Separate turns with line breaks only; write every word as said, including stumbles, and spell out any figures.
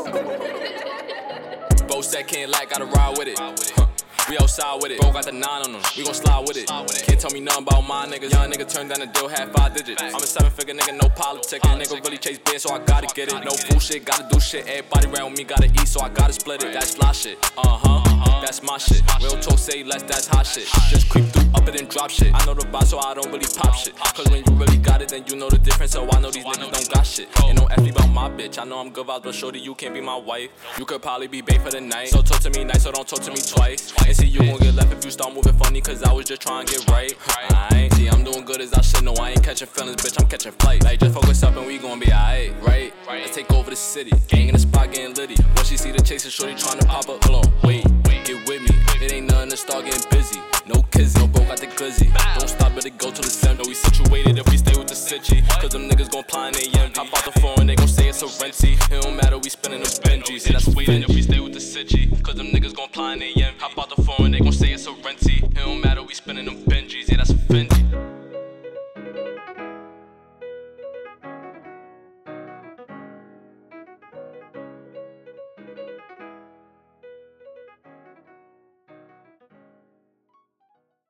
Bo said can't lack, gotta ride with it. Huh. We outside with it, bro got the nine on them, we gon' slide with it. Can't tell me nothing about my niggas, young nigga turned down the deal, had five digits. I'm a seven figure nigga, no politic, nigga really chase bands, so I gotta get it. No fool shit, gotta do shit, everybody around me gotta eat, so I gotta split it. That's fly shit, uh-huh, that's my shit. We don't talk, say less, that's hot shit. Just creep through, up it and drop shit. I know the vibe, so I don't really pop shit. Cause when you really got it, then you know the difference, so I know these niggas don't got shit. Ain't no F me about my bitch, I know I'm good vibes, but shorty, you can't be my wife. You could probably be bae for the night, so talk to me nice, so don't talk to me twice. And see you gon' get left if you start moving funny, cause I was just trying to get right. I ain't see, I'm doing good as I should know. I ain't catching feelings, bitch, I'm catching flight. Like, just focus up and we gon' be alright, right? Let's take over the city, gang in the spot getting litty. Once she see the chaser, shorty trying to pop up. Hold on, wait, get with me. It ain't nothing to start getting busy. No kids, no bro got the glizzy. Don't stop, better go to the center. We situated if we stay with the city. Cause them niggas gon' ply in they end. Hop out the phone, they gon' say it's a renty. It don't matter, we spinning them Benjis. Yeah, that's waiting if we stay with the city. Cause them niggas gon' ply in they end. Hop out the phone,